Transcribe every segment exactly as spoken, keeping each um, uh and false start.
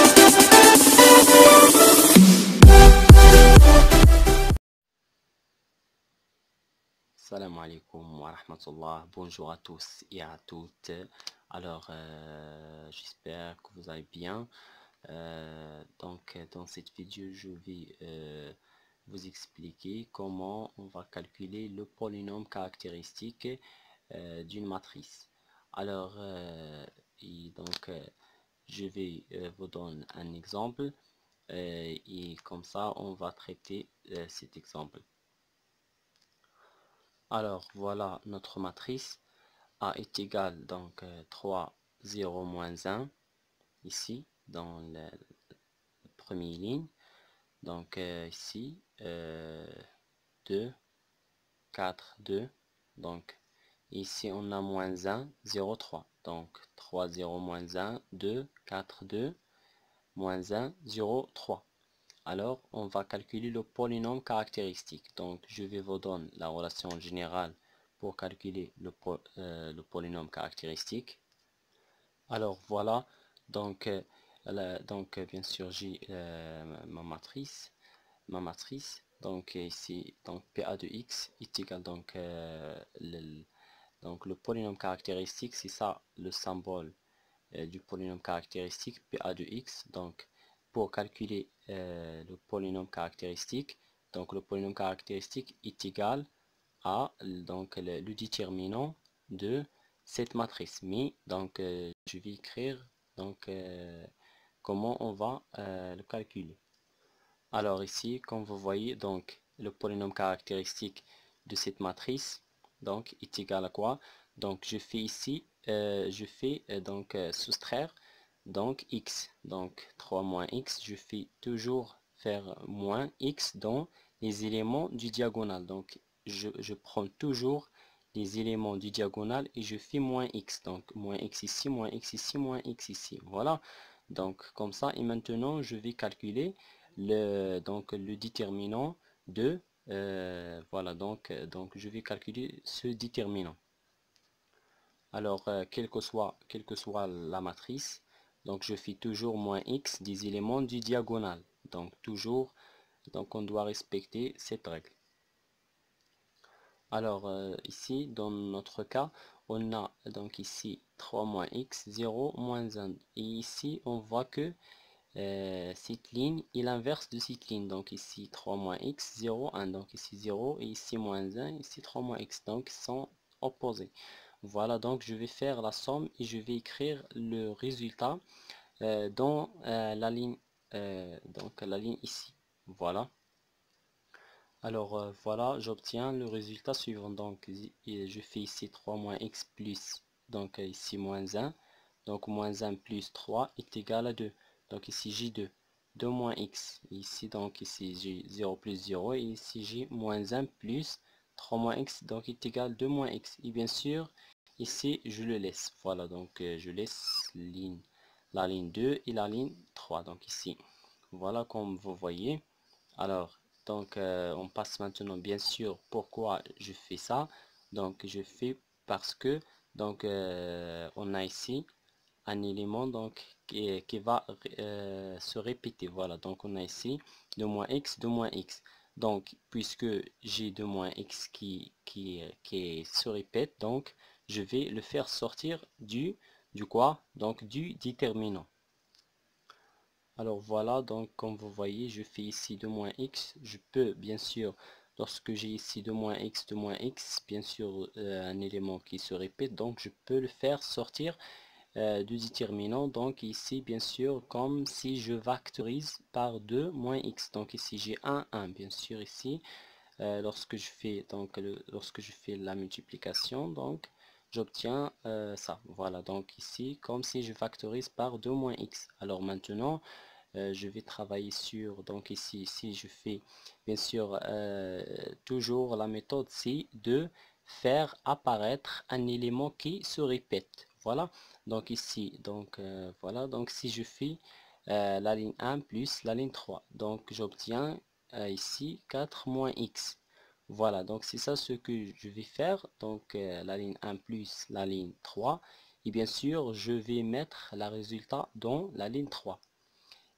Salam alaikum wa rahmatullah. Bonjour à tous et à toutes. Alors, euh, j'espère que vous allez bien. Euh, donc, dans cette vidéo, je vais euh, vous expliquer comment on va calculer le polynôme caractéristique euh, d'une matrice. Alors, euh, et donc, euh, je vais euh, vous donner un exemple euh, et comme ça, on va traiter euh, cet exemple. Alors voilà notre matrice. A est égal donc euh, trois, zéro, moins un ici dans la, la première ligne. Donc euh, ici euh, deux, quatre, deux. Donc ici on a moins un, zéro, trois. Donc trois, zéro, moins un, deux, quatre, deux, moins un, zéro, trois. Alors on va calculer le polynôme caractéristique. Donc je vais vous donner la relation générale pour calculer le, po euh, le polynôme caractéristique. Alors voilà, donc, euh, la, donc euh, bien sûr j'ai euh, ma matrice, ma matrice. Donc ici, donc P A de x est égal donc euh, le, donc le polynôme caractéristique, c'est ça le symbole euh, du polynôme caractéristique P A de x. Donc pour calculer euh, le polynôme caractéristique, donc le polynôme caractéristique est égal à donc le, le déterminant de cette matrice. Mais donc euh, je vais écrire donc euh, comment on va euh, le calculer. Alors ici, comme vous voyez, donc le polynôme caractéristique de cette matrice donc est égal à quoi? Donc je fais ici, euh, je fais euh, donc euh, soustraire donc x, donc trois moins x, je fais toujours faire moins x dans les éléments du diagonal. Donc je, je prends toujours les éléments du diagonal et je fais moins x. Donc moins x ici, moins x ici, moins x ici. Voilà. Donc comme ça, et maintenant je vais calculer le, donc, le déterminant de euh, voilà donc, donc je vais calculer ce déterminant. Alors euh, quelle que soit quelle que soit la matrice, donc je fais toujours moins x des éléments du diagonal. Donc toujours, donc on doit respecter cette règle. Alors euh, ici dans notre cas, on a donc ici trois moins x, zéro moins un. Et ici on voit que euh, cette ligne est l'inverse de cette ligne. Donc ici trois moins x, zéro, un. Donc ici zéro et ici moins un, ici trois moins x. Donc ils sont opposés. Voilà, donc je vais faire la somme et je vais écrire le résultat euh, dans euh, la ligne euh, donc la ligne ici. Voilà. Alors euh, voilà, j'obtiens le résultat suivant. Donc je fais ici trois moins x plus, donc ici moins un. Donc moins un plus trois est égal à deux. Donc ici j'ai deux. deux moins x. Ici donc ici j'ai zéro plus zéro. Et ici j'ai moins un plus trois moins x. Donc est égal à deux moins x. Et bien sûr, ici je le laisse. Voilà, donc euh, je laisse ligne, la ligne deux et la ligne trois. Donc ici. Voilà comme vous voyez. Alors, donc euh, on passe maintenant bien sûr pourquoi je fais ça. Donc je fais parce que donc euh, on a ici un élément donc qui, qui va euh, se répéter. Voilà, donc on a ici deux moins x, deux moins x. Donc puisque j'ai deux moins x qui, qui, qui se répète, donc je vais le faire sortir du, du quoi? Donc du déterminant. Alors voilà, donc comme vous voyez, je fais ici deux moins x. Je peux bien sûr, lorsque j'ai ici deux moins x, deux moins x, bien sûr euh, un élément qui se répète, donc je peux le faire sortir euh, du déterminant. Donc ici, bien sûr, comme si je factorise par deux moins x. Donc ici j'ai un, un. Bien sûr ici, euh, lorsque je fais donc le, lorsque je fais la multiplication, donc j'obtiens euh, ça. Voilà, donc ici, comme si je factorise par deux moins x. Alors maintenant, euh, je vais travailler sur, donc ici, ici je fais bien sûr euh, toujours la méthode, c'est de faire apparaître un élément qui se répète. Voilà, donc ici, donc euh, voilà, donc si je fais euh, la ligne un plus la ligne trois, donc j'obtiens euh, ici quatre moins x. Voilà, donc c'est ça ce que je vais faire. Donc euh, la ligne un plus la ligne trois, et bien sûr je vais mettre le résultat dans la ligne trois.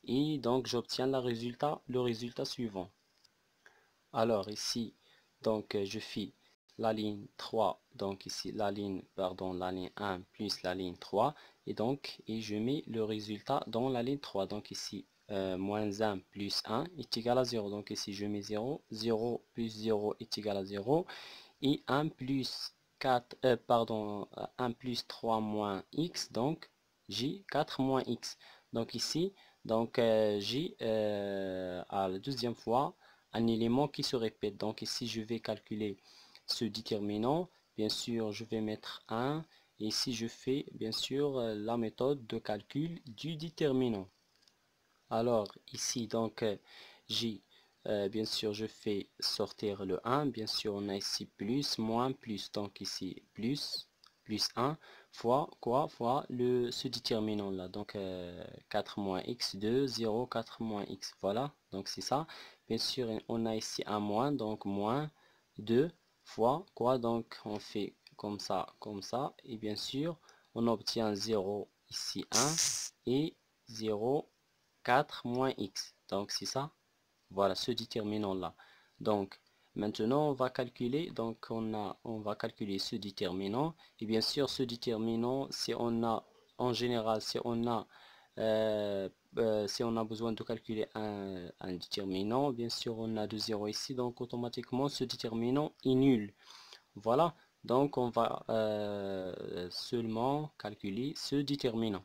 et donc j'obtiens le résultat, le résultat suivant. Alors ici, donc je fais la ligne trois, donc ici la ligne, pardon, la ligne un plus la ligne trois, et donc et je mets le résultat dans la ligne trois. Donc ici, euh, moins un plus un est égal à zéro. Donc ici je mets zéro, zéro plus zéro est égal à zéro, et un plus quatre, euh, pardon, un plus trois moins x, donc j'ai quatre moins x. Donc ici, donc euh, j'ai euh, à la deuxième fois un élément qui se répète. Donc ici, je vais calculer ce déterminant. Bien sûr, je vais mettre un. Et ici, je fais bien sûr la méthode de calcul du déterminant. Alors ici, donc euh, j'ai euh, bien sûr, je fais sortir le un. Bien sûr, on a ici plus, moins, plus. Donc ici, plus, plus un, fois quoi? Fois le, ce déterminant là. Donc euh, quatre moins x, deux, zéro, quatre moins x. Voilà, donc c'est ça. Bien sûr, on a ici un moins, donc moins deux fois quoi? Donc on fait comme ça, comme ça. Et bien sûr, on obtient zéro ici un et zéro, quatre moins x. Donc c'est ça. Voilà ce déterminant là. Donc maintenant on va calculer, donc on a on va calculer ce déterminant, et bien sûr ce déterminant, si on a en général, si on a euh, euh, si on a besoin de calculer un, un déterminant, bien sûr on a de zéro ici, donc automatiquement ce déterminant est nul. Voilà, donc on va euh, seulement calculer ce déterminant.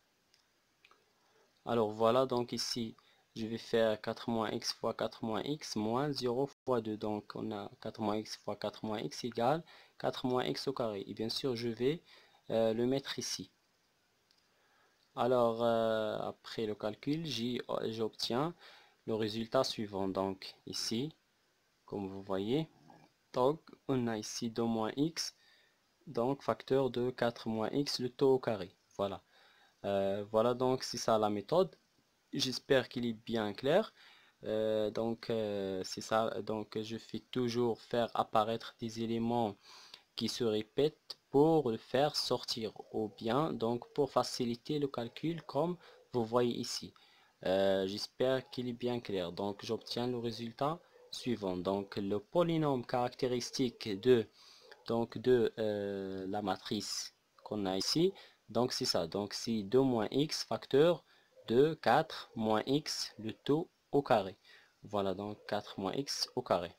Alors voilà, donc ici je vais faire quatre moins x fois quatre moins x moins zéro fois deux. Donc on a quatre moins x fois quatre moins x égale quatre moins x au carré. Et bien sûr je vais euh, le mettre ici. Alors euh, après le calcul, j'obtiens le résultat suivant. Donc ici, comme vous voyez, donc on a ici deux moins x, donc facteur de quatre moins x, le taux au carré. Voilà. Euh, voilà, donc c'est ça la méthode. J'espère qu'il est bien clair. Euh, donc euh, c'est ça, donc je fais toujours faire apparaître des éléments qui se répètent pour le faire sortir, ou bien donc pour faciliter le calcul comme vous voyez ici. Euh, j'espère qu'il est bien clair. Donc j'obtiens le résultat suivant. Donc le polynôme caractéristique de donc de euh, la matrice qu'on a ici, donc c'est ça. Donc c'est deux moins x facteur de quatre moins x, le tout au carré. Voilà, donc quatre moins x au carré.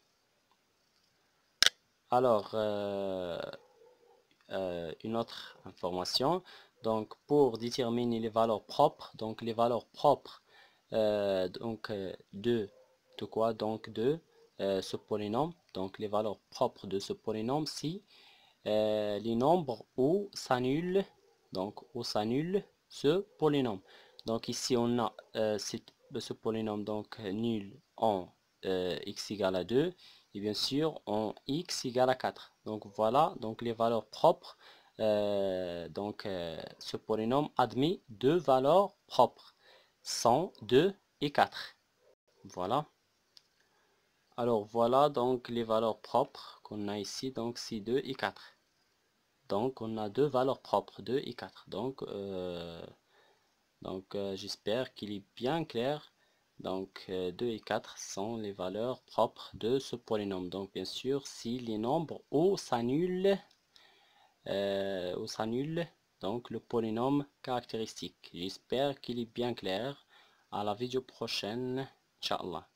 Alors euh, euh, une autre information, donc pour déterminer les valeurs propres, donc les valeurs propres euh, donc euh, de de quoi? Donc de euh, ce polynôme, donc les valeurs propres de ce polynôme, si euh, les nombres où s'annule, donc où s'annule ce polynôme. Donc ici on a euh, cette, ce polynôme donc nul en euh, x égale à deux, et bien sûr en x égale à quatre. Donc voilà donc les valeurs propres. Euh, donc euh, ce polynôme admet deux valeurs propres, cent deux et quatre. Voilà. Alors voilà donc les valeurs propres qu'on a ici, donc c'est deux et quatre. Donc on a deux valeurs propres, deux et quatre. Donc, euh, donc euh, j'espère qu'il est bien clair. Donc euh, deux et quatre sont les valeurs propres de ce polynôme. Donc bien sûr, si les nombres O s'annulent, euh, O s'annulent, donc le polynôme caractéristique. J'espère qu'il est bien clair. À la vidéo prochaine, Inch'Allah.